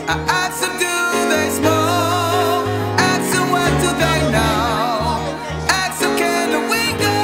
I ask them, do they smoke? Ask them, what do they know? Ask them, can we go?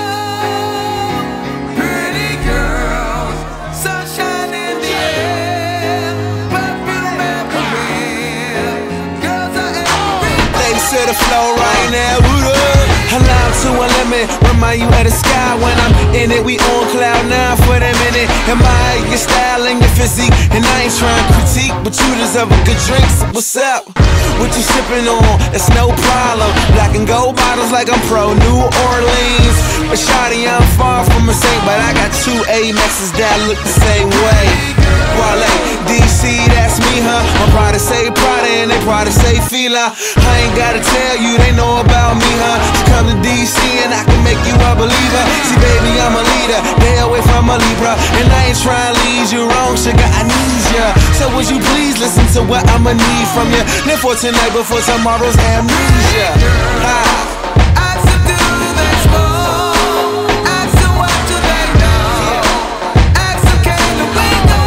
Pretty girls, sunshine in the air, perfume everywhere. Girls are everywhere. Ladies to the floor right now, what up? Allowed to a limit, remind you of the sky. When I'm in it, we on cloud 9 for the minute. Admire your style and your physique, and I ain't trying to critique, but you deserve a good drink, so what's up? What you sipping on? It's no problem. Black and gold bottles like I'm pro New Orleans. But shawty, I'm far from a saint, but I got 2 Amexes that look the same way. Wale, D.C, that's me, huh? My product say Prada and they product say Fila. I ain't gotta tell you, they know about me, huh? So come to D.C and I can make you a believer. See, baby, I'm a leader, they away from a Libra, and I ain't trying to lead you wrong, sugar, I need ya. So would you please listen to what I'ma need from you? Live for tonight before tomorrow's amnesia. Ask them, do they smoke? Ask them, what do they know? Ask them, can we go?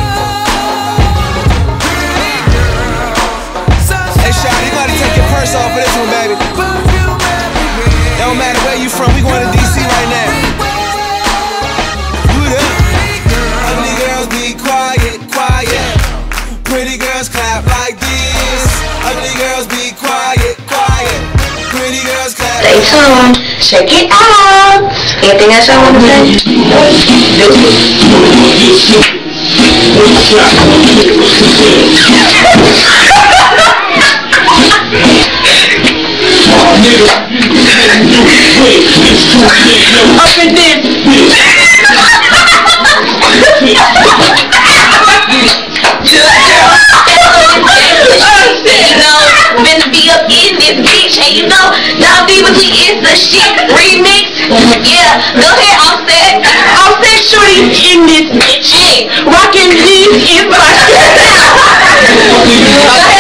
Pretty girls, sunshine. Hey, shawty, you gotta take your purse off for this one, baby. Perfume everywhere. Don't matter where you from, we going to D.C. right now. Ugly girls be quiet, quiet. Pretty girls clap like this. Ugly girls be quiet, quiet. Pretty girls clap. Stay tuned. Check it out. Anything else I want to say? Up and then. Finna be up in this bitch, hey, you know, now Divas is the shit remix. Yeah, go ahead, Offset shorty in this bitch. Hey, rockin' these is my shit.